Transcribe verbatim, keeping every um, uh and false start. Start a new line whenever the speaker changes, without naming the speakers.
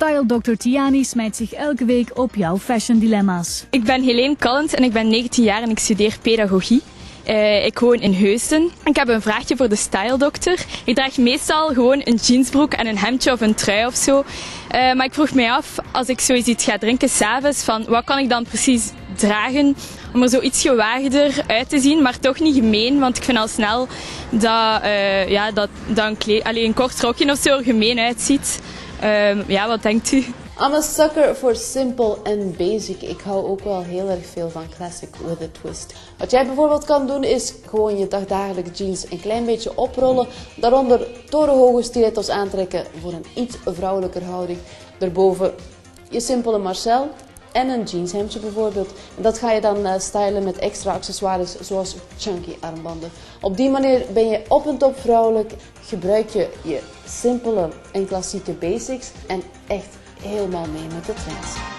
Style dokter Tiani smijt zich elke week op jouw fashion dilemma's.
Ik ben Helene Callens en ik ben negentien jaar en ik studeer pedagogie. Uh, ik woon in Heusden. Ik heb een vraagje voor de Style dokter. Ik draag meestal gewoon een jeansbroek en een hemdje of een trui of zo. Uh, maar ik vroeg mij af, als ik zoiets iets ga drinken s'avonds, van wat kan ik dan precies dragen om er zo iets gewaagder uit te zien, maar toch niet gemeen, want ik vind al snel dat, uh, ja, dat, dat een, kleed, allee, een kort rokje of zo er gemeen uitziet. Uh, ja, wat denkt u?
I'm a sucker for simple and basic. Ik hou ook wel heel erg veel van classic with a twist. Wat jij bijvoorbeeld kan doen is gewoon je dagdagelijkse jeans een klein beetje oprollen. Daaronder torenhoge stilettos aantrekken voor een iets vrouwelijker houding. Daarboven je simpele Marcel en een jeanshemdje bijvoorbeeld. En dat ga je dan uh, stylen met extra accessoires zoals chunky armbanden. Op die manier ben je op en top vrouwelijk. Gebruik je je simpele en klassieke basics en echt helemaal mee met de trends.